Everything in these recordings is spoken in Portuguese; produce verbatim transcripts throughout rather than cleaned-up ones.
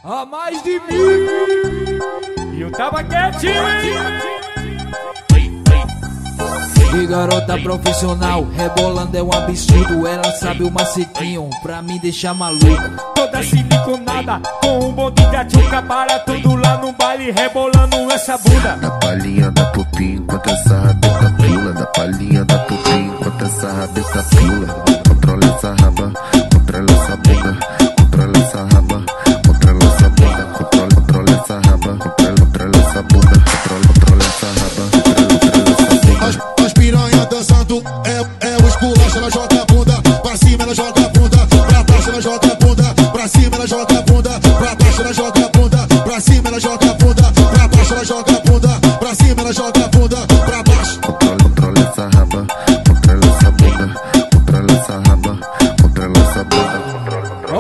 há mais de mil. E eu tava quietinho, hein? E garota profissional, rebolando é um absurdo. Ela sabe o macetinho pra me deixar maluco. Toda siliconada, com um bonde de atchuca. Para tudo lá no baile, rebolando essa bunda. Na palhinha da popinha, enquanto essa rabeta pula. Na palhinha da popinha, enquanto essa rabeta pula. Controla essa raba, controla essa bunda. Controla essa raba, controla essa bunda. Controla, controla essa raba, controla, controla essa bunda. Controla, controla essa raba, controla, controla essa bunda. As, as piranha dançando, é, é o esculacho, ela joga a bunda. Pra cima ela joga a bunda, pra baixo ela joga a bunda. Pra cima ela joga a bunda, pra baixo ela joga a bunda. Pra cima ela joga a bunda, pra baixo ela joga a bunda. Pra cima ela joga a bunda, pra baixo. Controla, controla essa raba, controla essa bunda. Controla essa raba, controla essa bunda.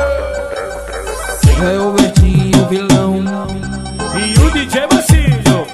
É o Bertinho, o vilão. E o D J Macilho.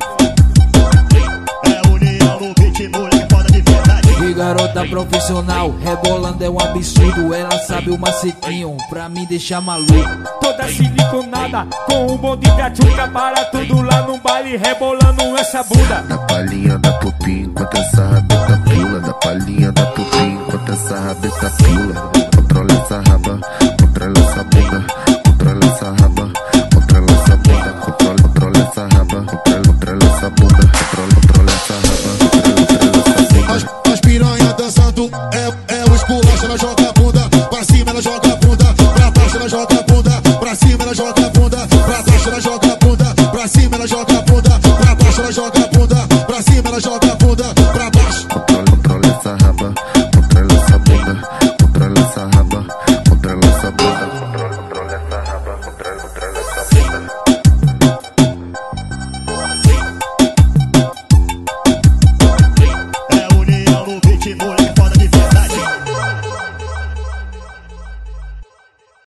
É união no beat, moleque foda de verdade. E garota profissional, rebolando é um absurdo. Ela sabe o macetinho pra me deixar maluco. Toda siliconada, com um bonde de atchuca. Para tudo lá no baile, rebolando essa bunda. Na palhinha da popinha, enquanto essa rabeta pula. Na palhinha da popinha, enquanto essa rabeta pula. Controla essa raba, controla essa bunda. Controla essa raba, controla essa bunda. Controla, controla essa raba, controla, controla essa bunda. Controla, controla essa raba, controla, controla essa bunda. As, as piranha dançando, é, é o esculacho, ela joga a bunda. Pra cima ela joga a bunda, pra baixo ela joga a bunda.